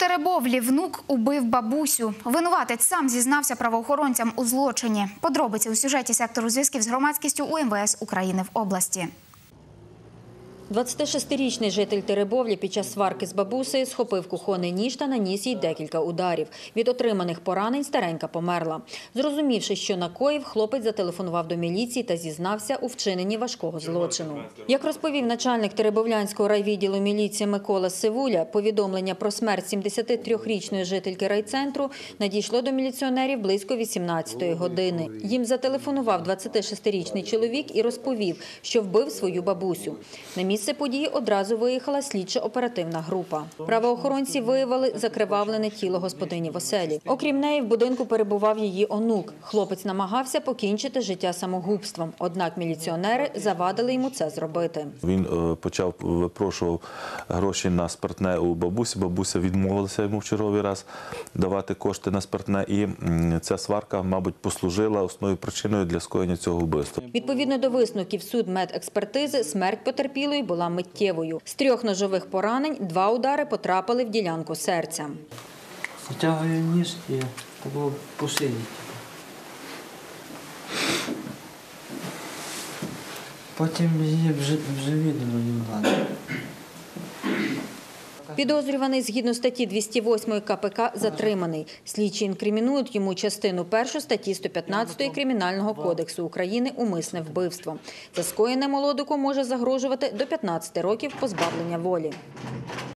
Теребовлі внук убив бабусю. Винуватець сам зізнався правоохоронцям у злочині. Подробиці у сюжеті сектору зв'язків з громадськістю УМВС України в області. 26-річний житель Теребовлі під час сварки з бабусею схопив кухонний ніж та наніс їй декілька ударів. Від отриманих поранень старенька померла. Зрозумівши, що накоїв, хлопець зателефонував до міліції та зізнався у вчиненні важкого злочину. Як розповів начальник Теребовлянського райвідділу міліції Микола Сивуля, повідомлення про смерть 73-річної жительки райцентру надійшло до міліціонерів близько 18-ї години. Їм зателефонував 26-річний чоловік і розповів, що вбив свою бабусю. На місце події одразу виїхала слідчо-оперативна група. Правоохоронці виявили закривавлене тіло господині в оселі. Окрім неї, в будинку перебував її онук. Хлопець намагався покінчити життя самогубством, однак міліціонери завадили йому це зробити. Він випрошував гроші на спиртне у бабусі. Бабуся відмовилася йому в черговий раз давати кошти на спиртне. І ця сварка, мабуть, послужила основною причиною для скоєння цього вбивства. Відповідно до висновків судмедекспертизи, смерть потерпілої була миттєвою. З 3 ножових поранень 2 удари потрапили в ділянку серця. Затягую ніж і було по шиї. Потім її в живіт воювали. Підозрюваний згідно статті 208 КПК затриманий. Слідчі інкримінують йому частину 1 статті 115 Кримінального кодексу України «Умисне вбивство». За скоєне молодику може загрожувати до 15 років позбавлення волі.